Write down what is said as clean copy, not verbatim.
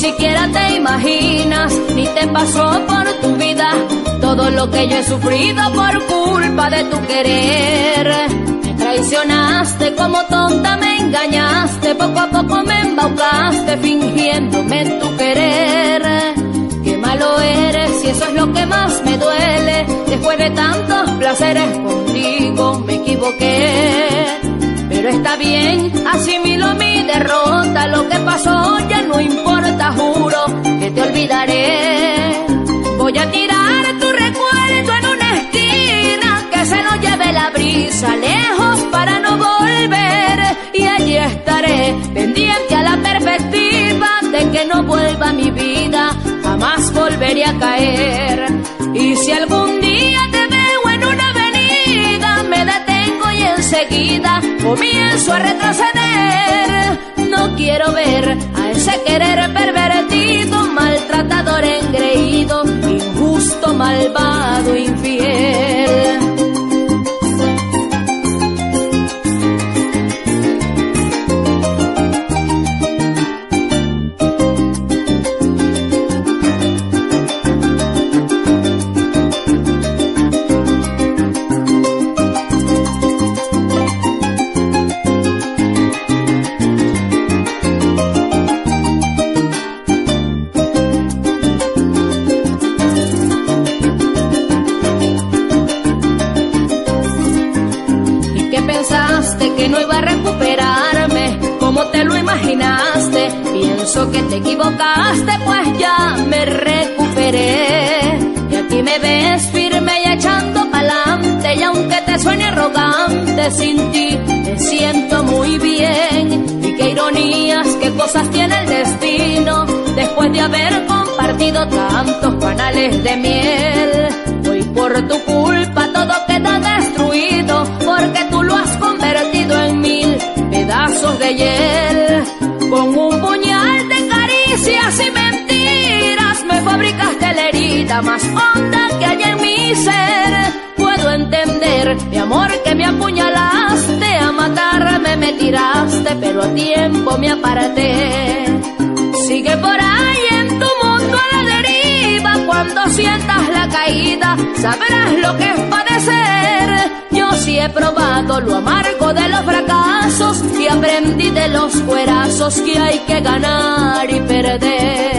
siquiera te imaginas, ni te pasó por tu vida todo lo que yo he sufrido por culpa de tu querer. Me traicionaste como tonta, me engañaste, poco a poco me embaucaste fingiéndome tu querer. Qué malo eres y eso es lo que más me duele. Después de tantos placeres contigo me equivoqué. Pero está bien, asimilo mi derrota. Lo que pasó ya no importa, juro que te olvidaré. Voy a tirar tu recuerdo en una esquina, que se lo lleve la brisa lejos para no volver. Y allí estaré, pendiente a la perspectiva de que no vuelva a mi vida, jamás volveré a caer. Y si algún día te veo en una avenida, me detengo y enseguida comienzo a retroceder. No quiero ver a ese querer pervertido, maltratador, engreído, injusto, malvado, infiel. Pensaste que no iba a recuperarme como te lo imaginaste. Pienso que te equivocaste, pues ya me recuperé. Y aquí me ves firme y echando pa'lante. Y aunque te suene arrogante, sin ti me siento muy bien. Y qué ironías, qué cosas tiene el destino, después de haber compartido tantos panales de miel. Hoy por tu culpa todo queda destruido, porque tú lo has convertido en 1000 pedazos de hiel. Con un puñal de caricias y mentiras me fabricaste la herida más honda que hay en mi ser. Puedo entender, mi amor, que me apuñalaste, a matarme me tiraste, pero a tiempo me aparté. Sigue por ahí en tu mundo a la deriva, cuando sientas la caída sabrás lo que es padecer. Yo sí he probado lo amargo de los fracasos y aprendí de los cuerazos que hay que ganar y perder.